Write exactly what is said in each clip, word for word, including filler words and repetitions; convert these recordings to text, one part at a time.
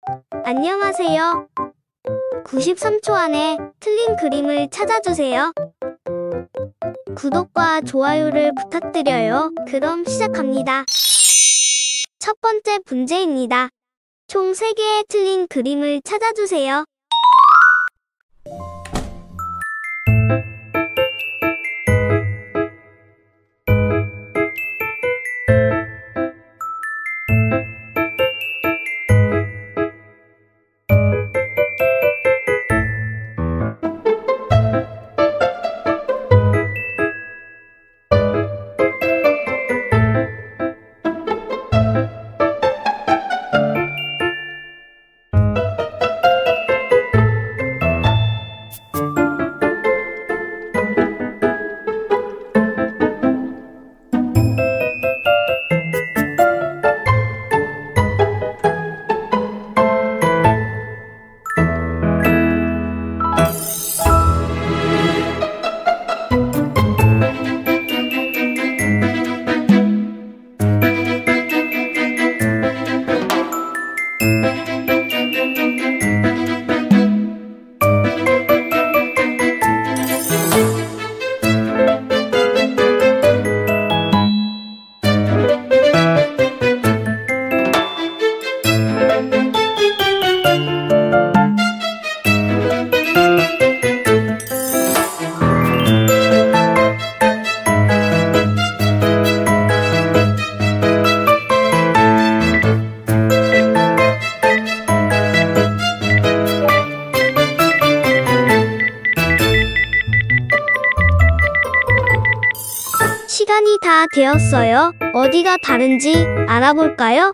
안녕하세요. 구십삼 초 안에 틀린 그림을 찾아주세요. 구독과 좋아요를 부탁드려요. 그럼 시작합니다. 첫 번째 문제입니다. 총 세 개의 틀린 그림을 찾아주세요. 시간이 다 되었어요. 어디가 다른지 알아볼까요?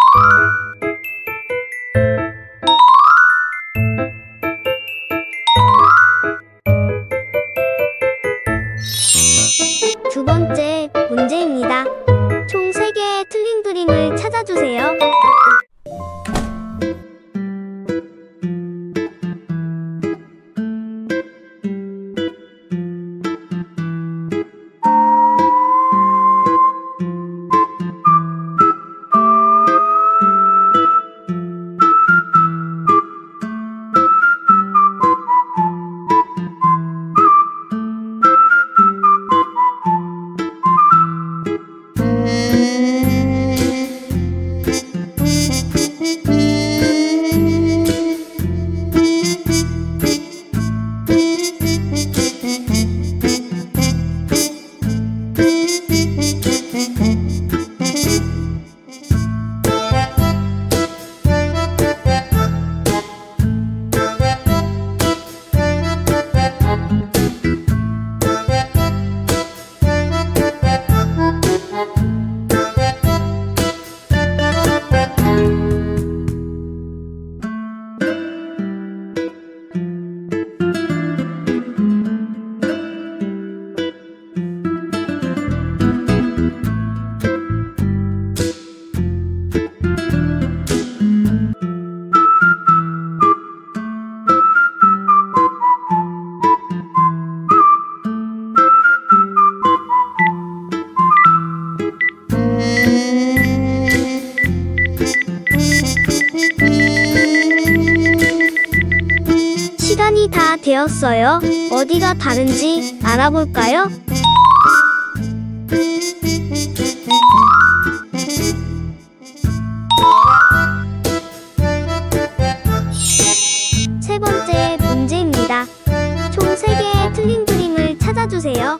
두 번째 문제입니다. 총 세 개의 틀린 그림을 찾아주세요. 시간이 다 되었어요. 어디가 다른지 알아볼까요? 세 번째 문제입니다. 총 세 개의 틀린 그림을 찾아주세요.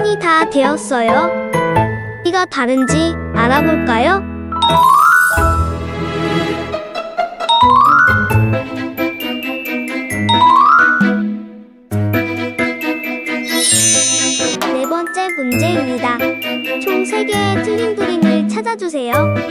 시간이 다 되었어요. 어디가 다른지 알아볼까요? 네 번째 문제입니다. 총 세 개의 틀린 그림을 찾아주세요.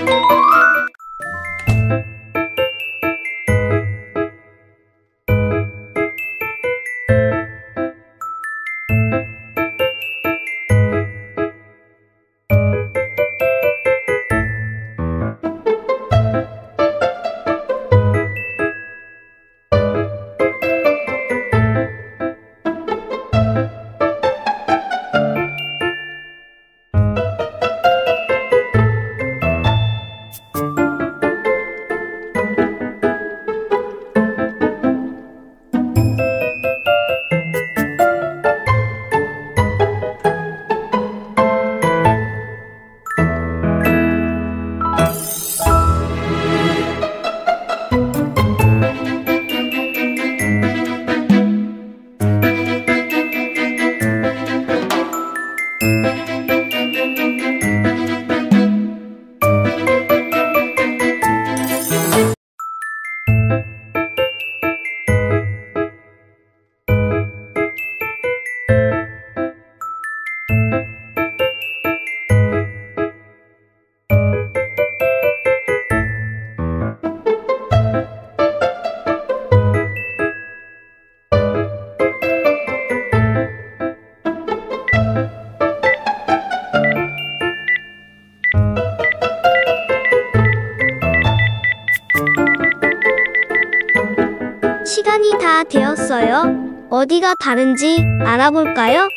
시간이 다 되었어요. 어디가 다른지 알아볼까요?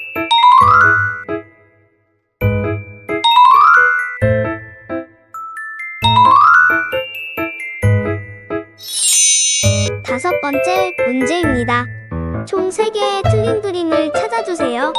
다섯 번째 문제입니다. 총 세 개의 틀린 그림을 찾아주세요.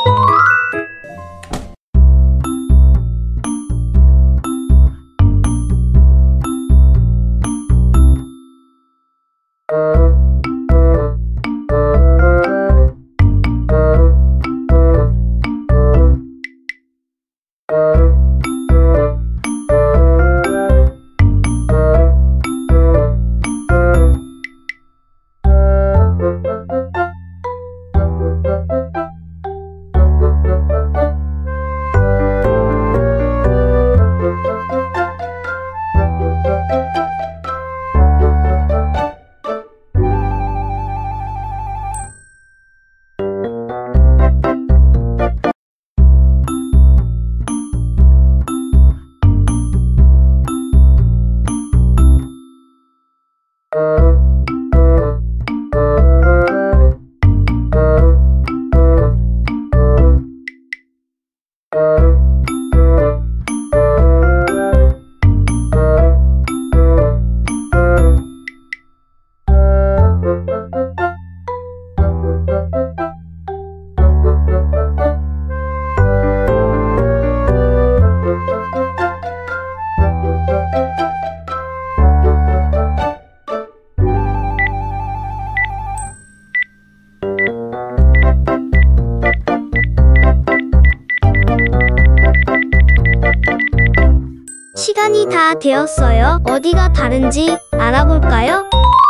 시간이 다 되었어요. 어디가 다른지 알아볼까요?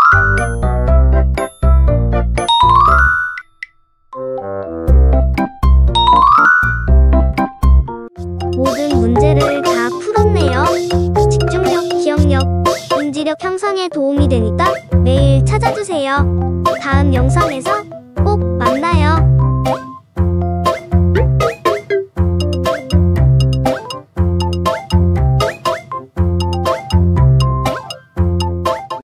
모든 문제를 다 풀었네요. 집중력, 기억력, 인지력 향상에 도움이 되니까 매일 찾아주세요. 다음 영상에서